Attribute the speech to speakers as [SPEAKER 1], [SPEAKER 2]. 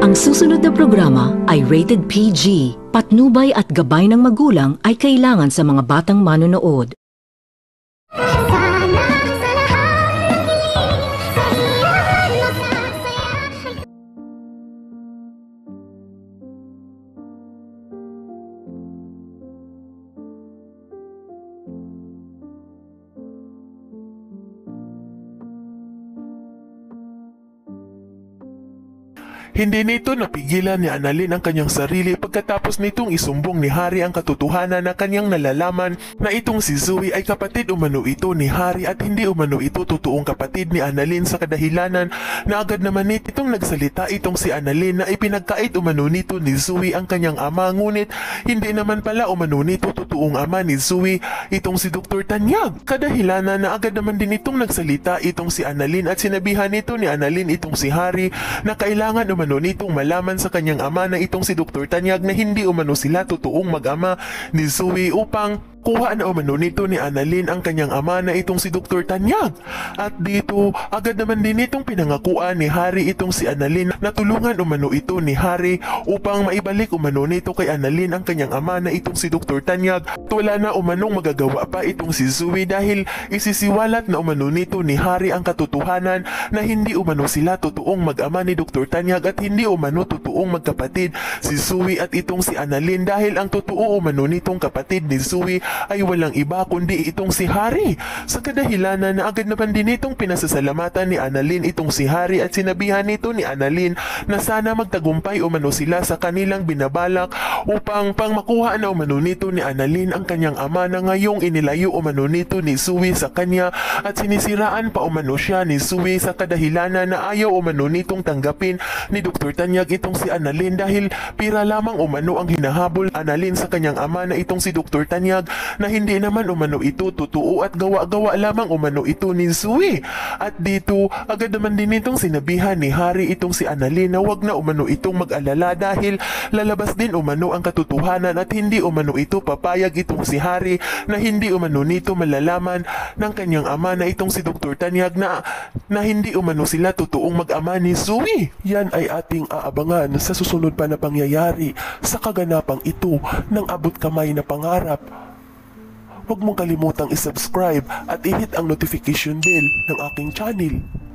[SPEAKER 1] Ang susunod na programa ay rated PG. Patnubay at gabay ng magulang ay kailangan sa mga batang manonood.
[SPEAKER 2] Hindi nito napigilan ni Annalyn ang kanyang sarili pagkatapos nitong isumbong ni Harry ang katotohanan na kanyang nalalaman na itong si Zoe ay kapatid umano ito ni Harry at hindi umano ito totoong kapatid ni Annalyn sa kadahilanan na agad naman itong nagsalita itong si Annalyn na ipinagkait umano nito ni Zoe ang kanyang ama, ngunit hindi naman pala umano nito totoong ama ni Zoe itong si Dr. Tanyag. Kadahilanan na agad naman din itong nagsalita itong si Annalyn at sinabihan nito ni Annalyn itong si Harry na kailangan umano nitong malaman sa kanyang ama na itong si Dr. Tanyag na hindi umano sila totoong mag-ama ni Zoe upang kuha na umano nito ni Annalyn ang kanyang ama na itong si Dr. Tanyag. At dito, agad naman din itong pinangakuan ni Harry itong si Annalyn na tulungan umano ito ni Harry upang maibalik umano nito kay Annalyn ang kanyang ama na itong si Dr. Tanyag. At wala na umanong magagawa pa itong si Zoe dahil isisiwalat na umano nito ni Harry ang katotohanan na hindi umano sila totoong mag-ama ni Dr. Tanyag at hindi umano totoong magkapatid si Zoe at itong si Annalyn dahil ang totoo umano nitong kapatid ni Zoe ay walang iba kundi itong si Harry. Sa kadahilanan na agad naman din itong pinasasalamatan ni Annalyn itong si Harry at sinabihan nito ni Annalyn na sana magtagumpay umano sila sa kanilang binabalak upang makuha na umano nito ni Annalyn ang kanyang ama na ngayong inilayo umano nito ni Zoe sa kanya at sinisiraan pa umano siya ni Zoe sa kadahilanan na ayaw umano nitong tanggapin ni Dr. Tanyag itong si Annalyn dahil pira lamang umano ang hinahabol Annalyn sa kanyang ama na itong si Dr. Tanyag na hindi naman umano ito totoo at gawa-gawa lamang umano ito ni Zoe. At dito, agad naman din itong sinabihan ni Harry itong si Annalyn na wag na umano itong mag-alala dahil lalabas din umano ang katotohanan at hindi umano ito papayag itong si Harry na hindi umano nito malalaman ng kanyang ama na itong si Dr. Tanyag na hindi umano sila totoong mag-ama ni Zoe. Yan ay ating aabangan sa susunod pa na pangyayari sa kaganapang ito ng abot kamay na pangarap. Huwag mong kalimutang isubscribe at i-hit ang notification bell ng aking channel.